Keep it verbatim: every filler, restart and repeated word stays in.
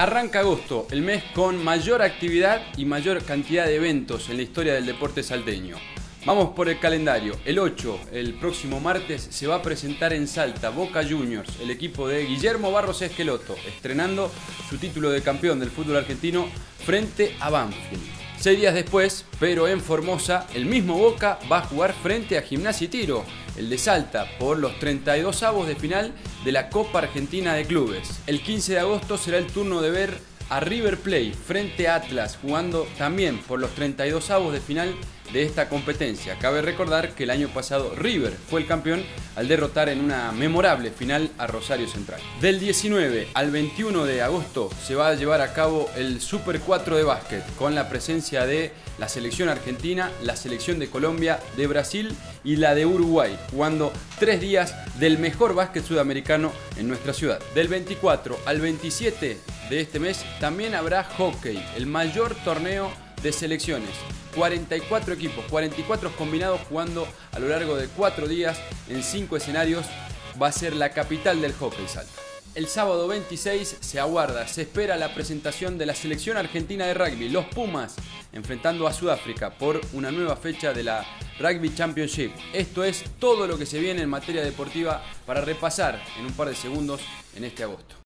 Arranca agosto, el mes con mayor actividad y mayor cantidad de eventos en la historia del deporte salteño. Vamos por el calendario. El ocho, el próximo martes, se va a presentar en Salta Boca Juniors, el equipo de Guillermo Barros Esqueloto, estrenando su título de campeón del fútbol argentino frente a Banfield. Seis días después, pero en Formosa, el mismo Boca va a jugar frente a Gimnasia y Tiro, el de Salta, por los treinta y dos avos de final de la Copa Argentina de Clubes. El quince de agosto será el turno de ver a River Plate frente a Atlas, jugando también por los treinta y dos avos de final de esta competencia. Cabe recordar que el año pasado River fue el campeón al derrotar en una memorable final a Rosario Central. Del diecinueve al veintiuno de agosto se va a llevar a cabo el Super cuatro de básquet, con la presencia de la selección argentina, la selección de Colombia, de Brasil y la de Uruguay, jugando tres días del mejor básquet sudamericano en nuestra ciudad. Del veinticuatro al veintisiete de este mes también habrá hockey, el mayor torneo de selecciones. cuarenta y cuatro equipos, cuarenta y cuatro combinados jugando a lo largo de cuatro días en cinco escenarios. Va a ser la capital del hockey Salta. El sábado veintiséis se aguarda, se espera la presentación de la selección argentina de rugby, los Pumas, enfrentando a Sudáfrica por una nueva fecha de la Rugby Championship. Esto es todo lo que se viene en materia deportiva para repasar en un par de segundos en este agosto.